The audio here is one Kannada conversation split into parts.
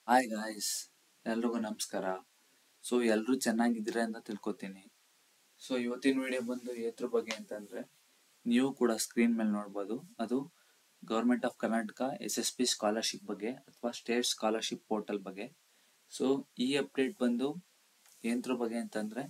ಹಾಯ್ ಗಾಯ್ಸ್, ಎಲ್ರಿಗೂ ನಮಸ್ಕಾರ. ಸೊ ಎಲ್ಲರೂ ಚೆನ್ನಾಗಿದ್ದೀರಾ ಅಂತ ತಿಳ್ಕೊತೀನಿ. ಸೊ ಇವತ್ತಿನ ವಿಡಿಯೋ ಬಂದು ಏದ್ರ ಬಗ್ಗೆ ಅಂತಂದರೆ, ನೀವು ಕೂಡ ಸ್ಕ್ರೀನ್ ಮೇಲೆ ನೋಡ್ಬೋದು, ಅದು government of Karnataka SSP scholarship ಬಗ್ಗೆ ಅಥವಾ ಸ್ಟೇಟ್ ಸ್ಕಾಲರ್ಶಿಪ್ ಪೋರ್ಟಲ್ ಬಗ್ಗೆ. ಸೊ ಈ ಅಪ್ಡೇಟ್ ಬಂದು ಏದ್ರ ಬಗ್ಗೆ ಅಂತಂದರೆ,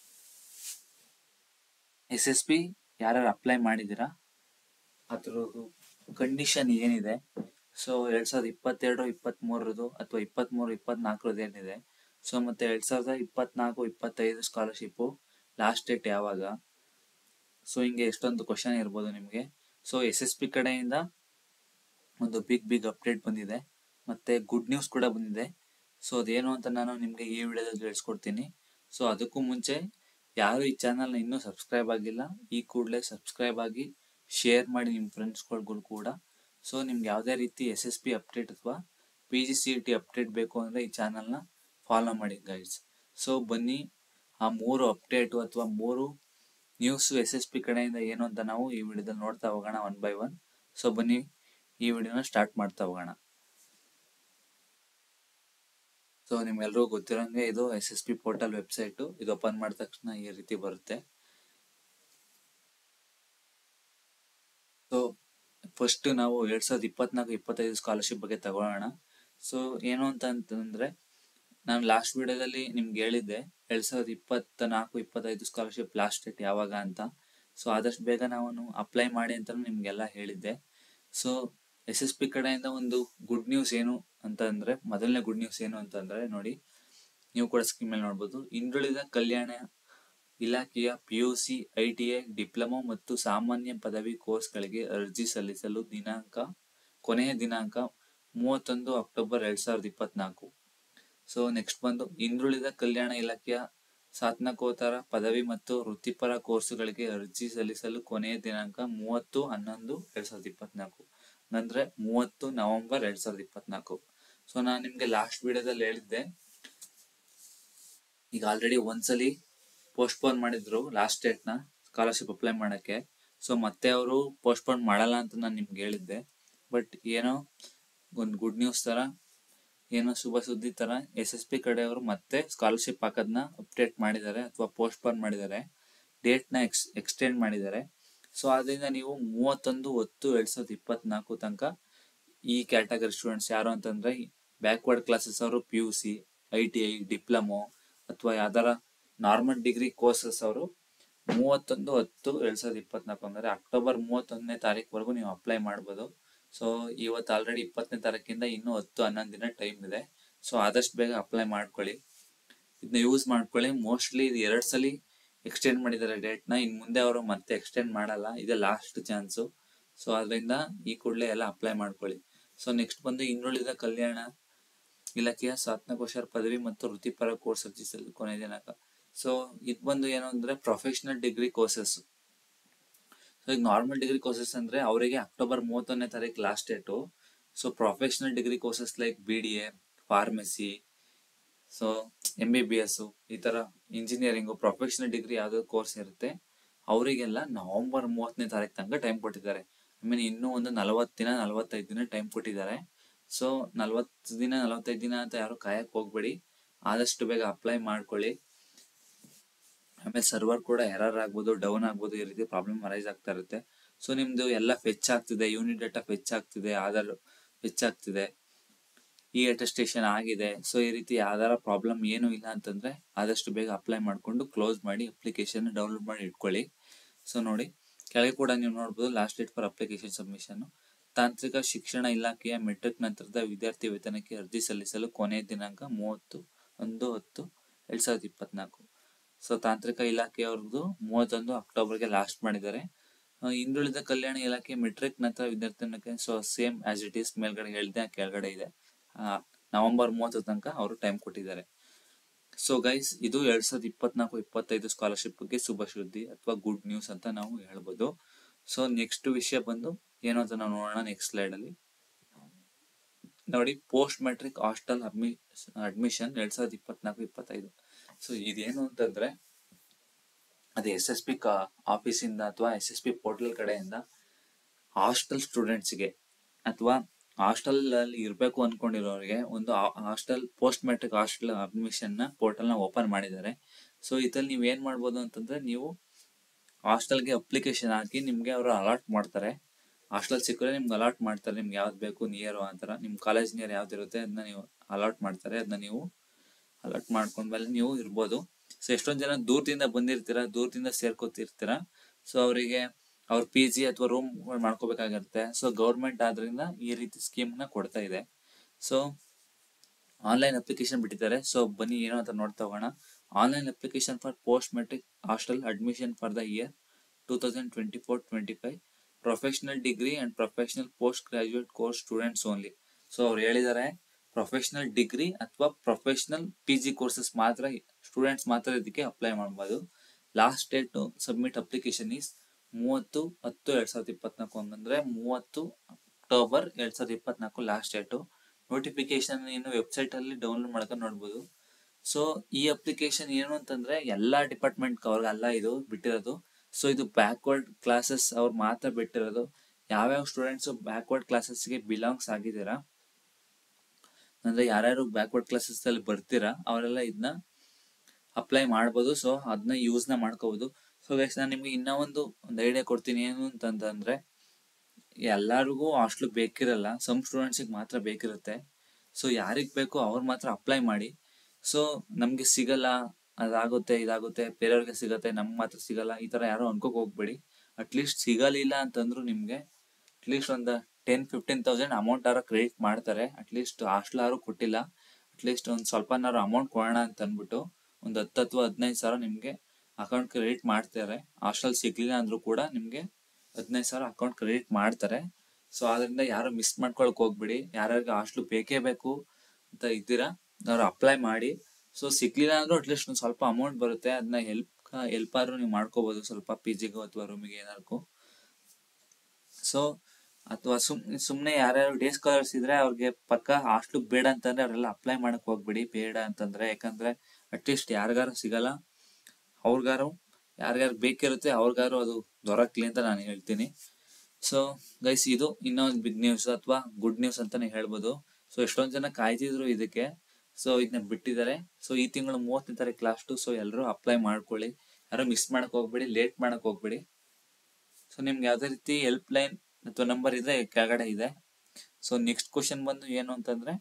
SSP ಯಾರ್ಯಾರು ಅಪ್ಲೈ ಮಾಡಿದ್ದೀರಾ ಅದರದ್ದು ಕಂಡೀಷನ್ ಏನಿದೆ. ಸೊ 2022, 23 ಅಥವಾ 23, 24 ಏನಿದೆ. ಸೊ ಮತ್ತೆ 2024, 25 ಸ್ಕಾಲರ್ಶಿಪ್ಪು ಲಾಸ್ಟ್ ಡೇಟ್ ಯಾವಾಗ. ಸೊ ಹಿಂಗೆ ಎಷ್ಟೊಂದು ಕ್ವಶನ್ ಇರ್ಬೋದು ನಿಮಗೆ. ಸೊ SSP ಕಡೆಯಿಂದ ಒಂದು ಬಿಗ್ ಅಪ್ಡೇಟ್ ಬಂದಿದೆ, ಮತ್ತೆ ಗುಡ್ ನ್ಯೂಸ್ ಕೂಡ ಬಂದಿದೆ. ಸೊ ಅದೇನು ಅಂತ ನಾನು ನಿಮಗೆ ಈ ವಿಡಿಯೋದಲ್ಲಿ ತಿಳಿಸ್ಕೊಡ್ತೀನಿ. ಸೊ ಅದಕ್ಕೂ ಮುಂಚೆ ಯಾರು ಈ ಚಾನಲ್ನ ಇನ್ನೂ ಸಬ್ಸ್ಕ್ರೈಬ್ ಆಗಿಲ್ಲ, ಈ ಕೂಡಲೇ ಸಬ್ಸ್ಕ್ರೈಬ್ ಆಗಿ ಶೇರ್ ಮಾಡಿ ನಿಮ್ಮ ಫ್ರೆಂಡ್ಸ್ಗಳಿಗೂ ಕೂಡ. ಸೊ ನಿಮ್ಗೆ ಯಾವುದೇ ರೀತಿ SSP ಅಪ್ಡೇಟ್ ಅಥವಾ PGCET ಅಪ್ಡೇಟ್ ಬೇಕು ಅಂದರೆ ಈ ಚಾನಲ್ನ ಫಾಲೋ ಮಾಡಿ ಗೈಸ್. ಸೊ ಬನ್ನಿ, ಆ 3 ಅಪ್ಡೇಟು ಅಥವಾ 3 ನ್ಯೂಸು SSP ಕಡೆಯಿಂದ ಏನು ಅಂತ ನಾವು ಈ ವಿಡಿಯೋದಲ್ಲಿ ನೋಡ್ತಾ ಹೋಗೋಣ ಒನ್ ಬೈ ಒನ್. ಸೊ ಬನ್ನಿ, ಈ ವಿಡಿಯೋನ ಸ್ಟಾರ್ಟ್ ಮಾಡ್ತಾ ಹೋಗೋಣ. ಸೊ ನಿಮ್ಗೆಲ್ರಿಗೂ ಗೊತ್ತಿರೋಂಗೆ ಇದು SSP ಪೋರ್ಟಲ್ ವೆಬ್ಸೈಟು. ಇದು ಓಪನ್ ಮಾಡಿದ ತಕ್ಷಣ ಈ ರೀತಿ ಬರುತ್ತೆ. ಸೊ ಫಸ್ಟ್ ನಾವು 2024, 25 ಸ್ಕಾಲರ್ಶಿಪ್ ಬಗ್ಗೆ ತಗೊಳ್ಳೋಣ. ಸೊ ಏನು ಅಂತಂದ್ರೆ, ನಾನು ಲಾಸ್ಟ್ ವಿಡಿಯೋದಲ್ಲಿ ನಿಮ್ಗೆ ಹೇಳಿದ್ದೆ 2024, 25 ಸ್ಕಾಲರ್ಶಿಪ್ ಲಾಸ್ಟ್ ಡೇಟ್ ಯಾವಾಗ ಅಂತ. ಸೊ ಆದಷ್ಟು ಬೇಗ ನಾವು ಅಪ್ಲೈ ಮಾಡಿ ಅಂತ ನಿಮ್ಗೆಲ್ಲ ಹೇಳಿದ್ದೆ. ಸೊ SSP ಕಡೆಯಿಂದ ಒಂದು ಗುಡ್ ನ್ಯೂಸ್ ಏನು ಅಂತಂದ್ರೆ, ಮೊದಲನೇ ಗುಡ್ ನ್ಯೂಸ್ ಏನು ಅಂತಂದ್ರೆ ನೋಡಿ, ನೀವು ಕೂಡ ಸ್ಕ್ರೀನ್ ಮೇಲೆ ನೋಡ್ಬೋದು. ಹಿಂದುಳಿದ ಕಲ್ಯಾಣ ಇಲಾಖೆಯ PUC, ITI, ಡಿಪ್ಲೊಮಾ ಮತ್ತು ಸಾಮಾನ್ಯ ಪದವಿ ಕೋರ್ಸ್ಗಳಿಗೆ ಅರ್ಜಿ ಸಲ್ಲಿಸಲು ಕೊನೆಯ ದಿನಾಂಕ 31 ಅಕ್ಟೋಬರ್ 2024. ಸೊ ನೆಕ್ಸ್ಟ್ ಬಂದು, ಹಿಂದುಳಿದ ಕಲ್ಯಾಣ ಇಲಾಖೆಯ ಸ್ನಾತಕೋತ್ತರ ಪದವಿ ಮತ್ತು ವೃತ್ತಿಪರ ಕೋರ್ಸುಗಳಿಗೆ ಅರ್ಜಿ ಸಲ್ಲಿಸಲು ಕೊನೆಯ ದಿನಾಂಕ 30/11/2024, ಅಂದ್ರೆ 30 ನವೆಂಬರ್ 2024. ಸೊ ನಾನು ನಿಮ್ಗೆ ಲಾಸ್ಟ್ ವಿಡಿಯೋದಲ್ಲಿ ಹೇಳಿದ್ದೆ, ಈಗ ಆಲ್ರೆಡಿ ಒಂದ್ಸಲಿ ಪೋಸ್ಟ್ಪೋನ್ ಮಾಡಿದ್ರು ಲಾಸ್ಟ್ ಡೇಟ್ನ ಸ್ಕಾಲರ್ಶಿಪ್ ಅಪ್ಲೈ ಮಾಡೋಕ್ಕೆ. ಸೊ ಮತ್ತೆ ಅವರು ಪೋಸ್ಟ್ಪೋನ್ ಮಾಡಲ್ಲ ಅಂತ ನಾನು ನಿಮ್ಗೆ ಹೇಳಿದ್ದೆ. ಬಟ್ ಏನೋ ಒಂದು ಗುಡ್ ನ್ಯೂಸ್ ಥರ, ಏನೋ ಶುಭ ಸುದ್ದಿ ಥರ SSP ಕಡೆಯವರು ಮತ್ತೆ ಸ್ಕಾಲರ್ಶಿಪ್ ಹಾಕೋದನ್ನ ಅಪ್ಡೇಟ್ ಮಾಡಿದ್ದಾರೆ ಅಥವಾ ಪೋಸ್ಟ್ಪೋನ್ ಮಾಡಿದ್ದಾರೆ, ಡೇಟ್ನ ಎಕ್ಸ್ಟೆಂಡ್ ಮಾಡಿದ್ದಾರೆ. ಸೊ ಅದರಿಂದ ನೀವು 31/10/2024 ತನಕ ಈ ಕ್ಯಾಟಗರಿ ಸ್ಟೂಡೆಂಟ್ಸ್ ಯಾರು ಅಂತಂದರೆ, ಬ್ಯಾಕ್ವರ್ಡ್ ಕ್ಲಾಸಸ್ ಅವರು PUC, ITI, ಡಿಪ್ಲೊಮೊ ಅಥವಾ ಯಾವ್ದಾರ ನಾರ್ಮಲ್ ಡಿಗ್ರಿ ಕೋರ್ಸಸ್ ಅವರು 31/10/2024 ಅಂದರೆ ಅಕ್ಟೋಬರ್ 31ನೇ ತಾರೀಕುವರೆಗೂ ನೀವು ಅಪ್ಲೈ ಮಾಡ್ಬೋದು. ಸೊ ಇವತ್ತು ಆಲ್ರೆಡಿ 20ನೇ ತಾರೀಕಿಂದ ಇನ್ನೂ 10-11 ದಿನ ಟೈಮ್ ಇದೆ. ಸೊ ಆದಷ್ಟು ಬೇಗ ಅಪ್ಲೈ ಮಾಡ್ಕೊಳ್ಳಿ, ಇದನ್ನ ಯೂಸ್ ಮಾಡ್ಕೊಳ್ಳಿ. ಮೋಸ್ಟ್ಲಿ ಇದು 2 ಸಲ ಎಕ್ಸ್ಟೆಂಡ್ ಮಾಡಿದ್ದಾರೆ ಡೇಟ್ನ, ಇನ್ನು ಮುಂದೆ ಅವರು ಮತ್ತೆ ಎಕ್ಸ್ಟೆಂಡ್ ಮಾಡಲ್ಲ, ಇದೇ ಲಾಸ್ಟ್ ಚಾನ್ಸು. ಸೊ ಅದರಿಂದ ಈ ಕೂಡಲೇ ಎಲ್ಲ ಅಪ್ಲೈ ಮಾಡ್ಕೊಳ್ಳಿ. ಸೊ ನೆಕ್ಸ್ಟ್ ಬಂದು, ಹಿಂದುಳಿದ ಕಲ್ಯಾಣ ಇಲಾಖೆಯ ಸ್ನಾತಕೋತ್ತರ ಪದವಿ ಮತ್ತು ವೃತ್ತಿಪರ ಕೋರ್ಸ್ ಅರ್ಜಿಸಲು ಕೊನೆಯ ದಿನಾಂಕ. ಸೊ ಇದು ಬಂದು ಏನು ಅಂದ್ರೆ, ಪ್ರೊಫೆಷನಲ್ ಡಿಗ್ರಿ ಕೋರ್ಸಸ್. ಸೊ ಈಗ ನಾರ್ಮಲ್ ಡಿಗ್ರಿ ಕೋರ್ಸಸ್ ಅಂದ್ರೆ ಅವರಿಗೆ ಅಕ್ಟೋಬರ್ 31ನೇ ತಾರೀಕು last date. So professional degree courses like BDA, pharmacy, so MBBS, ಈ ಥರ ಇಂಜಿನಿಯರಿಂಗು ಪ್ರೊಫೆಷನಲ್ ಡಿಗ್ರಿ ಯಾವುದೋ ಕೋರ್ಸ್ ಇರುತ್ತೆ, ಅವರಿಗೆಲ್ಲ ನವೆಂಬರ್ 30ನೇ ತಾರೀಕು ತನಕ ಟೈಮ್ ಕೊಟ್ಟಿದ್ದಾರೆ. ಇನ್ನೂ ಒಂದು 40 ದಿನ 45 ದಿನ ಟೈಮ್ ಕೊಟ್ಟಿದ್ದಾರೆ. ಸೊ 40 ದಿನ 45 ದಿನ ಅಂತ ಯಾರು ಕಾಯಕ್ಕೆ ಹೋಗ್ಬೇಡಿ, ಆದಷ್ಟು ಬೇಗ ಅಪ್ಲೈ ಮಾಡ್ಕೊಳ್ಳಿ. ಆಮೇಲೆ ಸರ್ವರ್ ಕೂಡ ಎರರ್ ಆಗ್ಬೋದು, ಡೌನ್ ಆಗ್ಬೋದು, ಈ ರೀತಿ ಪ್ರಾಬ್ಲಮ್ ಅರೈಸ್ ಆಗ್ತಾ ಇರುತ್ತೆ. ಸೊ ನಿಮ್ದು ಎಲ್ಲ ಫೆಚ್ ಆಗ್ತಿದೆ, ಯೂನಿಟ್ ಡೇಟಾ ಫೆಚ್ ಆಗ್ತಿದೆ, ಆಧಾರ್ ಫೆಚ್ ಆಗ್ತಿದೆ, ಅಟೆಸ್ಟೇಷನ್ ಆಗಿದೆ. ಸೊ ಈ ರೀತಿ ಯಾವ್ದಾರ ಪ್ರಾಬ್ಲಮ್ ಏನು ಇಲ್ಲ ಅಂತಂದ್ರೆ ಆದಷ್ಟು ಬೇಗ ಅಪ್ಲೈ ಮಾಡಿಕೊಂಡು ಕ್ಲೋಸ್ ಮಾಡಿ ಅಪ್ಲಿಕೇಶನ್ ಡೌನ್ಲೋಡ್ ಮಾಡಿ ಇಟ್ಕೊಳ್ಳಿ. ಸೊ ನೋಡಿ, ಕೆಳಗೆ ಕೂಡ ನೀವು ನೋಡ್ಬೋದು, last date for application submission. ತಾಂತ್ರಿಕ ಶಿಕ್ಷಣ ಇಲಾಖೆಯ ಮೆಟ್ರಿಕ್ ನಂತರದ ವಿದ್ಯಾರ್ಥಿ ವೇತನಕ್ಕೆ ಅರ್ಜಿ ಸಲ್ಲಿಸಲು ಕೊನೆಯ ದಿನಾಂಕ 31/10/2024. ಸೊ ತಾಂತ್ರಿಕ ಇಲಾಖೆಯವ್ರದ್ದು 31 ಅಕ್ಟೋಬರ್ಗೆ ಲಾಸ್ಟ್ ಮಾಡಿದ್ದಾರೆ. ಹಿಂದುಳಿದ ಕಲ್ಯಾಣ ಇಲಾಖೆ ಮೆಟ್ರಿಕ್ ನಂತರ ವಿದ್ಯಾರ್ಥಿ, so same as it is ಮೇಲ್ಗಡೆ ಹೇಳಿದೆ, ಕೆಳಗಡೆ ಇದೆ, ನವೆಂಬರ್ 30 ತನಕ ಅವರು ಟೈಮ್ ಕೊಟ್ಟಿದ್ದಾರೆ. ಸೊ ಗೈಸ್, ಇದು 2024-25 ಸ್ಕಾಲರ್ಶಿಪ್ ಬಗ್ಗೆ ಶುಭ ಸುದ್ದಿ ಅಥವಾ ಗುಡ್ ನ್ಯೂಸ್ ಅಂತ ನಾವು ಹೇಳ್ಬೋದು. ಸೊ ನೆಕ್ಸ್ಟ್ ವಿಷಯ ಬಂದು ಏನು ಅಂತ ನಾವು ನೋಡೋಣ ನೆಕ್ಸ್ಟ್ ಸ್ಲೈಡ್ ಅಲ್ಲಿ. ನೋಡಿ, post matric hostel admission 2024-25. So ಇದೇನು ಅಂತಂದ್ರೆ, ಅದು SSP ಆಫೀಸಿಂದ ಅಥವಾ SSP ಪೋರ್ಟಲ್ ಕಡೆಯಿಂದ ಹಾಸ್ಟೆಲ್ ಸ್ಟೂಡೆಂಟ್ಸ್ಗೆ ಅಥವಾ ಹಾಸ್ಟೆಲ್ ಅಲ್ಲಿ ಇರಬೇಕು ಅನ್ಕೊಂಡಿರೋರಿಗೆ ಒಂದು hostel post matric hostel admission ನ ಪೋರ್ಟಲ್ ನ ಓಪನ್ ಮಾಡಿದ್ದಾರೆ. ಸೊ ಇದ್ರಲ್ಲಿ ನೀವು ಏನ್ ಮಾಡ್ಬೋದು ಅಂತಂದ್ರೆ, ನೀವು ಹಾಸ್ಟೆಲ್ಗೆ ಅಪ್ಲಿಕೇಶನ್ ಹಾಕಿ ನಿಮ್ಗೆ ಅವರು ಅಲಾಟ್ ಮಾಡ್ತಾರೆ. ಹಾಸ್ಟೆಲ್ ಸಿಕ್ಕರೆ ನಿಮ್ಗೆ ಅಲಾಟ್ ಮಾಡ್ತಾರೆ, ನಿಮ್ಗೆ ಯಾವ್ದು ಬೇಕು ನಿಯರ್ ಆ ಥರ ನಿಮ್ಮ ಕಾಲೇಜ್ ನಿಯರ್ ಯಾವ್ದು ಇರುತ್ತೆ ಅದನ್ನ ನೀವು ಅಲಾಟ್ ಮಾಡ್ತಾರೆ. ಅದನ್ನ ನೀವು ಅಲಾಟ್ ಮಾಡ್ಕೊಂಡ್ಮೇಲೆ ನೀವು ಇರ್ಬೋದು. ಸೊ ಎಷ್ಟೊಂದು ಜನ ದೂರದಿಂದ ಬಂದಿರ್ತೀರಾ, ದೂರದಿಂದ ಸೇರ್ಕೋತಿರ್ತೀರಾ. ಸೊ ಅವರಿಗೆ ಅವ್ರ PG ಅಥವಾ ರೂಮ್ ಮಾಡ್ಕೋಬೇಕಾಗಿರುತ್ತೆ. ಸೊ ಗೌರ್ಮೆಂಟ್ ಆದ್ರಿಂದ ಈ ರೀತಿ ಸ್ಕೀಮ್ ನ ಕೊಡ್ತಾ ಇದೆ. ಸೊ ಆನ್ಲೈನ್ ಅಪ್ಲಿಕೇಶನ್ ಬಿಟ್ಟಿದ್ದಾರೆ. ಸೊ ಬನ್ನಿ ಏನೋ ಅಂತ ನೋಡ್ತಾ ಹೋಗೋಣ. Online application for post matric hostel admission for the year 2024-25 professional degree and professional post graduate course students only. So ಅವ್ರು ಹೇಳಿದ್ದಾರೆ ಪ್ರೊಫೆಷನಲ್ ಡಿಗ್ರಿ ಅಥವಾ ಪ್ರೊಫೆಷನಲ್ PG ಕೋರ್ಸಸ್ ಮಾತ್ರ ಸ್ಟೂಡೆಂಟ್ಸ್ ಮಾತ್ರ ಇದಕ್ಕೆ ಅಪ್ಲೈ ಮಾಡ್ಬೋದು. Last date to submit application is 30/10/2024 ಅಂದ್ರೆ 30 ಅಕ್ಟೋಬರ್ 2024 ಲಾಸ್ಟ್ ಡೇಟು. ನೋಟಿಫಿಕೇಶನ್ ಇನ್ನು ವೆಬ್ಸೈಟ್ ಅಲ್ಲಿ ಡೌನ್ಲೋಡ್ ಮಾಡ್ಕೊಂಡು ನೋಡ್ಬೋದು. ಸೊ ಈ ಅಪ್ಲಿಕೇಶನ್ ಏನು ಅಂತಂದ್ರೆ ಎಲ್ಲಾ ಡಿಪಾರ್ಟ್ಮೆಂಟ್ ಅವ್ರಿಗೆಲ್ಲ ಇದು ಬಿಟ್ಟಿರೋದು. ಸೊ ಇದು ಬ್ಯಾಕ್ವರ್ಡ್ ಕ್ಲಾಸಸ್ ಅವ್ರು ಮಾತ್ರ ಬಿಟ್ಟಿರೋದು. ಯಾವ್ಯಾವ ಸ್ಟೂಡೆಂಟ್ಸ್ ಬ್ಯಾಕ್ವರ್ಡ್ ಕ್ಲಾಸಸ್ಗೆ ಬಿಲಾಂಗ್ಸ್ ಆಗಿದ್ದೀರಾ ಅಂದ್ರೆ ಯಾರ್ಯಾರು ಬ್ಯಾಕ್ವರ್ಡ್ ಕ್ಲಾಸಸ್ ಅಲ್ಲಿ ಬರ್ತೀರಾ ಅವರೆಲ್ಲ ಇದನ್ನ ಅಪ್ಲೈ ಮಾಡ್ಬೋದು. ಸೊ ಅದನ್ನ ಯೂಸ್ ನ ಮಾಡ್ಕೋಬಹುದು. ಸೊ ಗೈಸ್ ನಾನು ನಿಮ್ಗೆ ಇನ್ನೂ ಒಂದು ಐಡಿಯಾ ಕೊಡ್ತೀನಿ. ಏನು ಅಂತಂದ್ರೆ, ಎಲ್ಲರಿಗೂ ಹಾಸ್ಟೆಲ್ ಬೇಕಿರಲ್ಲ, ಸಮ್ ಸ್ಟೂಡೆಂಟ್ಸಿಗೆ ಮಾತ್ರ ಬೇಕಿರುತ್ತೆ. ಸೊ ಯಾರಿಗ್ ಬೇಕೋ ಅವ್ರು ಮಾತ್ರ ಅಪ್ಲೈ ಮಾಡಿ. ಸೊ ನಮ್ಗೆ ಸಿಗಲ್ಲ, ಅದಾಗುತ್ತೆ ಇದಾಗುತ್ತೆ, ಬೇರೆಯವ್ರಿಗೆ ಸಿಗತ್ತೆ, ನಮ್ಗೆ ಮಾತ್ರ ಸಿಗಲ್ಲ, ಈ ತರ ಯಾರು ಅನ್ಕೋಕ್ ಹೋಗ್ಬೇಡಿ. ಅಟ್ಲೀಸ್ಟ್ ಸಿಗಲಿಲ್ಲ ಅಂತಂದ್ರು ನಿಮ್ಗೆ ಅಟ್ಲೀಸ್ಟ್ ಒಂದು 10,000-15,000 ಅಮೌಂಟ್ ಆರ ಕ್ರೆಡಿಟ್ ಮಾಡ್ತಾರೆ. ಅಟ್ಲೀಸ್ಟ್ ಹಾಸ್ಟೆಲ್ ಆರು ಕೊಟ್ಟಿಲ್ಲ, ಅಟ್ಲೀಸ್ಟ್ ಒಂದು ಸ್ವಲ್ಪನಾರು ಅಮೌಂಟ್ ಕೊಡೋಣ ಅಂತ ಅಂದ್ಬಿಟ್ಟು ಒಂದು 10 ಅಥವಾ 15 ಸಾವಿರ ನಿಮ್ಗೆ ಅಕೌಂಟ್ ಕ್ರೆಡಿಟ್ ಮಾಡ್ತಾರೆ. ಹಾಸ್ಟೆಲ್ ಸಿಗ್ಲಿಲ್ಲ ಅಂದ್ರೂ ಕೂಡ ನಿಮ್ಗೆ 15 ಸಾವಿರ ಅಕೌಂಟ್ ಕ್ರೆಡಿಟ್ ಮಾಡ್ತಾರೆ. ಸೊ ಆದ್ರಿಂದ ಯಾರು ಮಿಸ್ ಮಾಡ್ಕೊಳಕ್ ಹೋಗ್ಬಿಡಿ. ಯಾರ್ಯಾರಿಗೆ ಹಾಸ್ಟೆಲ್ ಬೇಕೇ ಬೇಕು ಅಂತ ಇದ್ದೀರಾ ಅವ್ರು ಅಪ್ಲೈ ಮಾಡಿ. ಸೊ ಸಿಗ್ಲಿಲ್ಲ ಅಂದ್ರೂ ಅಟ್ಲೀಸ್ಟ್ ಒಂದು ಸ್ವಲ್ಪ ಅಮೌಂಟ್ ಬರುತ್ತೆ, ಅದನ್ನ ಹೆಲ್ಪ್ ಆದ್ರೂ ನೀವು ಮಾಡ್ಕೋಬಹುದು, ಸ್ವಲ್ಪ PGಗೋ ಅಥವಾ ರೂಮಿಗೆ ಏನಾರ್ಗೂ. ಸೊ ಅಥವಾ ಸುಮ್ನೆ ಯಾರ್ಯಾರು ಡೇ ಸ್ಕಾಲರ್ಸ್ ಇದ್ರೆ ಅವ್ರಿಗೆ ಪಕ್ಕ ಹಾಸ್ಟೆಲ್ ಬೇಡ ಅಂತಂದ್ರೆ ಅವರೆಲ್ಲ ಅಪ್ಲೈ ಮಾಡಕ್ ಹೋಗ್ಬಿಡಿ, ಬೇಡ ಅಂತಂದ್ರೆ. ಯಾಕಂದ್ರೆ ಅಟ್ಲೀಸ್ಟ್ ಯಾರಿಗಾರು ಸಿಗಲ್ಲ, ಅವ್ರಿಗಾರು ಯಾರ್ಯಾರು ಬೇಕಿರುತ್ತೆ ಅವ್ರಿಗಾರು ಅದು ದೊರಕ್ಲಿ ಅಂತ ನಾನು ಹೇಳ್ತೀನಿ. ಸೊ ಗೈಸ್ ಇದು ಇನ್ನೊಂದು ಬಿಗ್ ನ್ಯೂಸ್ ಅಥವಾ ಗುಡ್ ನ್ಯೂಸ್ ಅಂತಾನೆ ಹೇಳ್ಬೋದು. ಸೊ ಎಷ್ಟೊಂದ್ ಜನ ಕಾಯ್ತಿದ್ರು ಇದಕ್ಕೆ, ಸೊ ಇದನ್ನ ಬಿಟ್ಟಿದ್ದಾರೆ. ಸೊ ಈ ತಿಂಗಳು 30ನೇ ತಾರೀಕು ಲಾಸ್ಟ್. ಸೊ ಎಲ್ಲರೂ ಅಪ್ಲೈ ಮಾಡ್ಕೊಳ್ಳಿ, ಯಾರು ಮಿಸ್ ಮಾಡಕ್ ಹೋಗ್ಬೇಡಿ, ಲೇಟ್ ಮಾಡಕ್ ಹೋಗ್ಬೇಡಿ. ಸೊ ನಿಮ್ಗೆ ಯಾವ್ದೇ ರೀತಿ ಹೆಲ್ಪ್ ಲೈನ್ ಅಥವಾ ನಂಬರ್ ಇದ್ರೆ ಕೆಳಗಡೆ ಇದೆ. ಸೊ ನೆಕ್ಸ್ಟ್ ಕ್ವಶನ್ ಬಂದು ಏನು ಅಂತಂದ್ರೆ,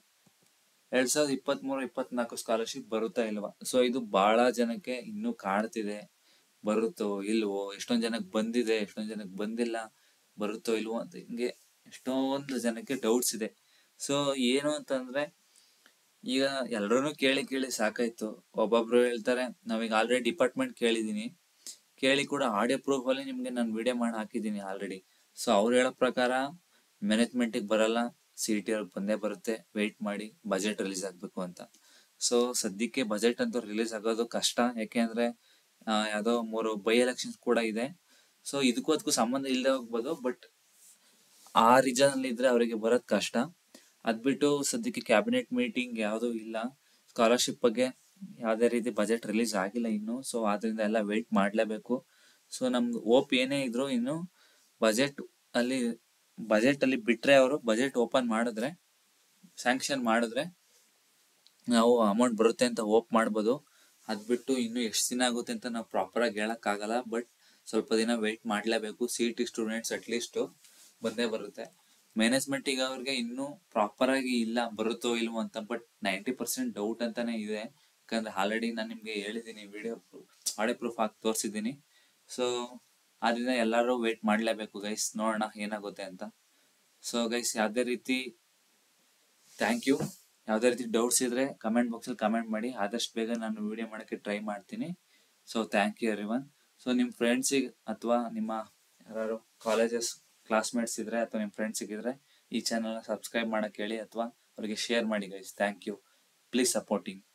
2023-24 ಸ್ಕಾಲರ್ಶಿಪ್ ಬರುತ್ತಾ ಇಲ್ವಾ? ಸೊ ಇದು ಬಹಳ ಜನಕ್ಕೆ ಇನ್ನೂ ಕಾಡ್ತಿದೆ, ಬರುತ್ತೋ ಇಲ್ವೋ, ಎಷ್ಟೊಂದ್ ಜನಕ್ಕೆ ಬಂದಿದೆ, ಎಷ್ಟೊಂದ್ ಜನಕ್ಕೆ ಬಂದಿಲ್ಲ, ಬರುತ್ತೋ ಇಲ್ವೋ ಅಂತ ಹಿಂಗೆ ಎಷ್ಟೊಂದು ಜನಕ್ಕೆ ಡೌಟ್ಸ್ ಇದೆ. ಸೊ ಏನು ಅಂತಂದ್ರೆ, ಈಗ ಎಲ್ರೂ ಕೇಳಿ ಸಾಕಾಯ್ತು. ಒಬ್ಬೊಬ್ರು ಹೇಳ್ತಾರೆ ನಾವೀಗ ಆಲ್ರೆಡಿ ಡಿಪಾರ್ಟ್ಮೆಂಟ್ ಕೇಳಿ ಕೂಡ ಆಡಿಯೋ ಪ್ರೂಫ್ ಅಲ್ಲಿ ನಿಮ್ಗೆ ನಾನು ವಿಡಿಯೋ ಮಾಡಿ ಹಾಕಿದ್ದೀನಿ ಆಲ್ರೆಡಿ. ಸೊ ಅವ್ರು ಹೇಳೋ ಪ್ರಕಾರ ಮ್ಯಾನೇಜ್ಮೆಂಟಿಗೆ ಬರಲ್ಲ, CET ಅವ್ರಿಗೆ ಬಂದೇ ಬರುತ್ತೆ, ವೆಯ್ಟ್ ಮಾಡಿ, ಬಜೆಟ್ ರಿಲೀಸ್ ಆಗ್ಬೇಕು ಅಂತ. ಸೊ ಸದ್ಯಕ್ಕೆ ಬಜೆಟ್ ಅಂತೂ ರಿಲೀಸ್ ಆಗೋದು ಕಷ್ಟ, ಯಾಕೆಂದ್ರೆ ಯಾವ್ದೋ 3 ಬೈ ಎಲೆಕ್ಷನ್ಸ್ ಕೂಡ ಇದೆ. ಸೊ ಇದಕ್ಕೂ ಅದಕ್ಕೂ ಸಂಬಂಧ ಇಲ್ಲದೆ ಹೋಗ್ಬೋದು, ಬಟ್ ಆ ರೀಜನ್ ಅಲ್ಲಿ ಇದ್ರೆ ಅವರಿಗೆ ಬರೋದ್ ಕಷ್ಟ. ಅದ್ಬಿಟ್ಟು ಸದ್ಯಕ್ಕೆ ಕ್ಯಾಬಿನೆಟ್ ಮೀಟಿಂಗ್ ಯಾವ್ದು ಇಲ್ಲ, ಸ್ಕಾಲರ್ಶಿಪ್ ಬಗ್ಗೆ ಯಾವ್ದೇ ರೀತಿ ಬಜೆಟ್ ರಿಲೀಸ್ ಆಗಿಲ್ಲ ಇನ್ನು. ಸೊ ಆದ್ರಿಂದ ಎಲ್ಲ ವೆಯ್ಟ್ ಮಾಡ್ಲೇಬೇಕು. ಸೊ ನಮ್ದು ಹೋಪ್ ಏನೇ ಇದ್ರು ಇನ್ನು ಬಜೆಟ್ ಅಲ್ಲಿ ಬಿಟ್ರೆ, ಅವರು ಬಜೆಟ್ ಓಪನ್ ಮಾಡಿದ್ರೆ, ಸ್ಯಾಂಕ್ಷನ್ ಮಾಡಿದ್ರೆ ನಾವು ಅಮೌಂಟ್ ಬರುತ್ತೆ ಅಂತ ಹೋಪ್ ಮಾಡ್ಬೋದು. ಅದ್ಬಿಟ್ಟು ಇನ್ನು ಎಷ್ಟು ದಿನ ಆಗುತ್ತೆ ಅಂತ ನಾವು ಪ್ರಾಪರ್ ಆಗಿ ಹೇಳಕ್ ಆಗಲ್ಲ, ಬಟ್ ಸ್ವಲ್ಪ ದಿನ ವೆಯ್ಟ್ ಮಾಡ್ಲೇಬೇಕು. CET ಸ್ಟೂಡೆಂಟ್ಸ್ ಅಟ್ಲೀಸ್ಟ್ ಬಂದೇ ಬರುತ್ತೆ. ಮ್ಯಾನೇಜ್ಮೆಂಟಿಗೆ ಅವ್ರಿಗೆ ಇನ್ನೂ ಪ್ರಾಪರ್ ಆಗಿ ಇಲ್ಲ, ಬರುತ್ತೋ ಇಲ್ವೋ ಅಂತ, ಬಟ್ 90% ಡೌಟ್ ಅಂತಾನೆ ಇದೆ. ಯಾಕಂದ್ರೆ ಆಲ್ರೆಡಿ ನಾನು ನಿಮ್ಗೆ ಹೇಳಿದ್ದೀನಿ, ಆಡಿಯೋ ಪ್ರೂಫ್ ಹಾಕಿ ತೋರಿಸಿದ್ದೀನಿ. ಸೊ ಆದ್ರಿಂದ ಎಲ್ಲರೂ ವೇಟ್ ಮಾಡ್ಲೇಬೇಕು ಗೈಸ್, ನೋಡೋಣ ಏನಾಗುತ್ತೆ ಅಂತ. ಸೊ ಗೈಸ್ ಯಾವ್ದೇ ರೀತಿ ಥ್ಯಾಂಕ್ ಯು. ಯಾವ್ದೇ ರೀತಿ ಡೌಟ್ಸ್ ಇದ್ರೆ ಕಮೆಂಟ್ ಬಾಕ್ಸ್ ಅಲ್ಲಿ ಕಮೆಂಟ್ ಮಾಡಿ, ಆದಷ್ಟು ಬೇಗ ನಾನು ವಿಡಿಯೋ ಮಾಡಕ್ಕೆ ಟ್ರೈ ಮಾಡ್ತೀನಿ. So thank you everyone. So ನಿಮ್ ಫ್ರೆಂಡ್ಸಿಗೆ ಅಥವಾ ನಿಮ್ಮ ಯಾರು ಕಾಲೇಜಸ್ ಕ್ಲಾಸ್ಮೇಟ್ಸ್ ಇದ್ರೆ ಅಥವಾ ನಿಮ್ಮ ಫ್ರೆಂಡ್ಸ್ ಇದ್ರೆ ಈ ಚಾನಲ್ ಸಬ್ಸ್ಕ್ರೈಬ್ ಮಾಡಕ್ ಹೇಳಿ ಅಥವಾ ಅವರಿಗೆ ಶೇರ್ ಮಾಡಿ guys. Thank you, please supporting.